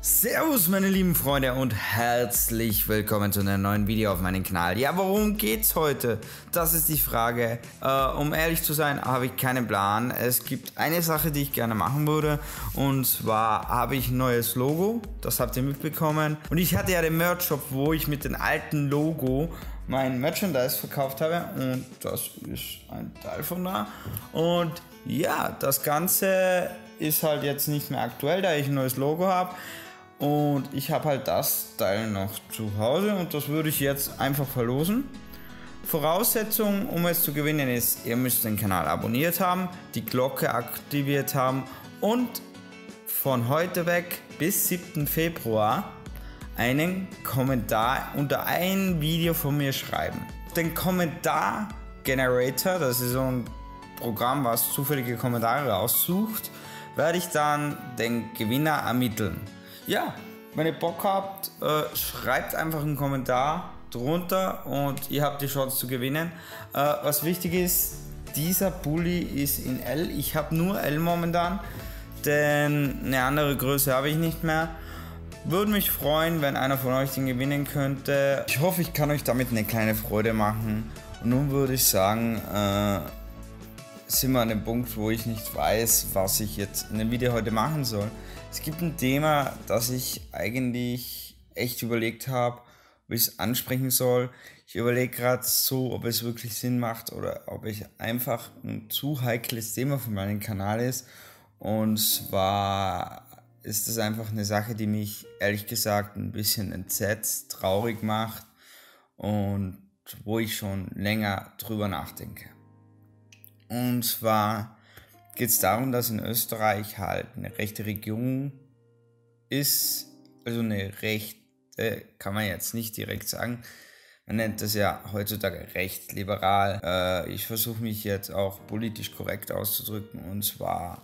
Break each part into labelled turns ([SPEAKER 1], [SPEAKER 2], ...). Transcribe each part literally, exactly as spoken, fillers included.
[SPEAKER 1] Servus meine lieben Freunde und herzlich willkommen zu einem neuen Video auf meinem Kanal. Ja, worum geht's heute? Das ist die Frage. Äh, um ehrlich zu sein, habe ich keinen Plan. Es gibt eine Sache, die ich gerne machen würde, und zwar habe ich ein neues Logo. Das habt ihr mitbekommen. Und ich hatte ja den Merch-Shop, wo ich mit dem alten Logo mein Merchandise verkauft habe, und das ist ein Teil von da. Und ja, das Ganze ist halt jetzt nicht mehr aktuell, da ich ein neues Logo habe. Und ich habe halt das Teil noch zu Hause und das würde ich jetzt einfach verlosen. Voraussetzung, um es zu gewinnen, ist, ihr müsst den Kanal abonniert haben, die Glocke aktiviert haben und von heute weg bis siebten Februar einen Kommentar unter ein Video von mir schreiben. Den Kommentar Generator, das ist so ein Programm, was zufällige Kommentare raussucht, werde ich dann den Gewinner ermitteln. Ja, wenn ihr Bock habt, äh, schreibt einfach einen Kommentar drunter und ihr habt die Chance zu gewinnen. Äh, was wichtig ist, dieser Pulli ist in L. Ich habe nur L momentan, denn eine andere Größe habe ich nicht mehr. Würde mich freuen, wenn einer von euch den gewinnen könnte. Ich hoffe, ich kann euch damit eine kleine Freude machen. Und nun würde ich sagen, äh, sind wir an dem Punkt, wo ich nicht weiß, was ich jetzt in dem Video heute machen soll. Es gibt ein Thema, das ich eigentlich echt überlegt habe, ob ich es ansprechen soll. Ich überlege gerade so, ob es wirklich Sinn macht oder ob ich einfach ein zu heikles Thema für meinen Kanal ist. Und zwar ist es einfach eine Sache, die mich ehrlich gesagt ein bisschen entsetzt, traurig macht und wo ich schon länger drüber nachdenke. Und zwar geht es darum, dass in Österreich halt eine rechte Regierung ist, also eine rechte, kann man jetzt nicht direkt sagen, man nennt das ja heutzutage recht liberal. Äh, ich versuche mich jetzt auch politisch korrekt auszudrücken, und zwar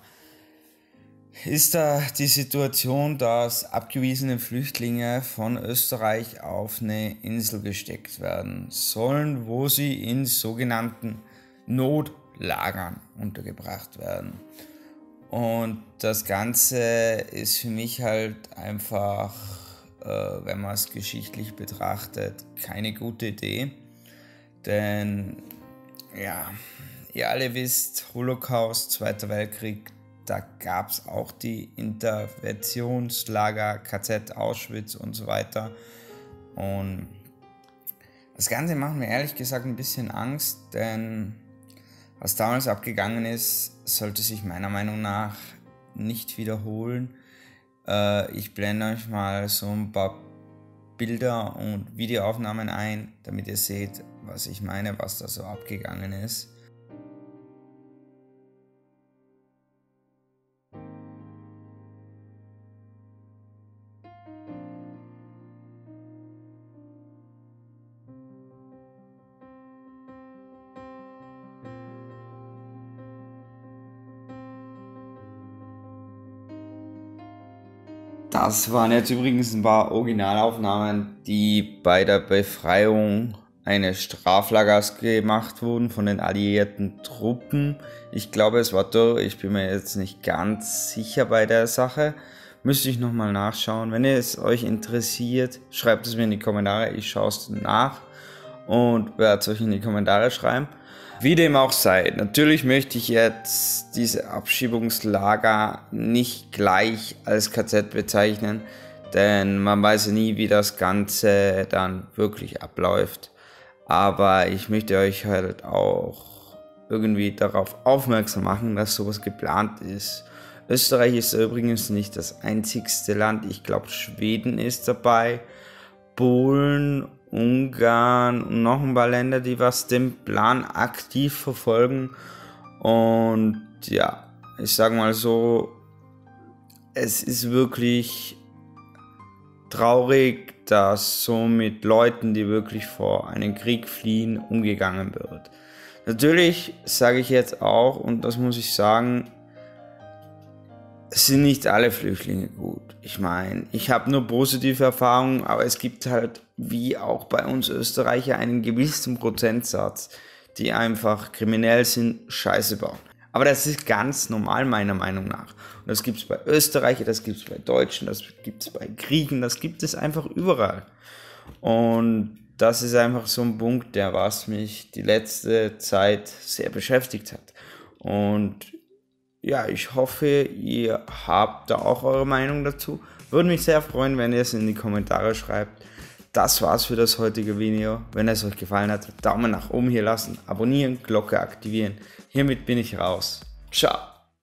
[SPEAKER 1] ist da die Situation, dass abgewiesene Flüchtlinge von Österreich auf eine Insel gesteckt werden sollen, wo sie in sogenannten Notlagern untergebracht werden. Und das Ganze ist für mich halt einfach, äh, wenn man es geschichtlich betrachtet, keine gute Idee. Denn, ja, ihr alle wisst, Holocaust, Zweiter Weltkrieg, da gab es auch die Interventionslager, K Z, Auschwitz und so weiter. Und das Ganze macht mir ehrlich gesagt ein bisschen Angst, denn was damals abgegangen ist, sollte sich meiner Meinung nach nicht wiederholen. Äh, ich blende euch mal so ein paar Bilder und Videoaufnahmen ein, damit ihr seht, was ich meine, was da so abgegangen ist. Das waren jetzt übrigens ein paar Originalaufnahmen, die bei der Befreiung eines Straflagers gemacht wurden von den alliierten Truppen. Ich glaube, es war Dürr, ich bin mir jetzt nicht ganz sicher bei der Sache. Müsste ich nochmal nachschauen. Wenn es euch interessiert, schreibt es mir in die Kommentare, ich schaue es nach und werde es euch in die Kommentare schreiben. Wie dem auch sei, natürlich möchte ich jetzt diese Abschiebungslager nicht gleich als K Z bezeichnen, denn man weiß ja nie, wie das Ganze dann wirklich abläuft. Aber ich möchte euch halt auch irgendwie darauf aufmerksam machen, dass sowas geplant ist. Österreich ist übrigens nicht das einzigste Land, ich glaube Schweden ist dabei, Polen, Ungarn und noch ein paar Länder, die was den Plan aktiv verfolgen. Und ja, ich sage mal so, es ist wirklich traurig, dass so mit Leuten, die wirklich vor einem Krieg fliehen, umgegangen wird. Natürlich sage ich jetzt auch, und das muss ich sagen, es sind nicht alle Flüchtlinge gut. Ich meine, ich habe nur positive Erfahrungen, aber es gibt halt, wie auch bei uns Österreicher, einen gewissen Prozentsatz, die einfach kriminell sind, Scheiße bauen. Aber das ist ganz normal meiner Meinung nach. Und das gibt es bei Österreichern, das gibt es bei Deutschen, das gibt es bei Griechen, das gibt es einfach überall. Und das ist einfach so ein Punkt, der was mich die letzte Zeit sehr beschäftigt hat. Und ja, ich hoffe, ihr habt da auch eure Meinung dazu. Würde mich sehr freuen, wenn ihr es in die Kommentare schreibt. Das war's für das heutige Video. Wenn es euch gefallen hat, Daumen nach oben hier lassen, abonnieren, Glocke aktivieren. Hiermit bin ich raus. Ciao.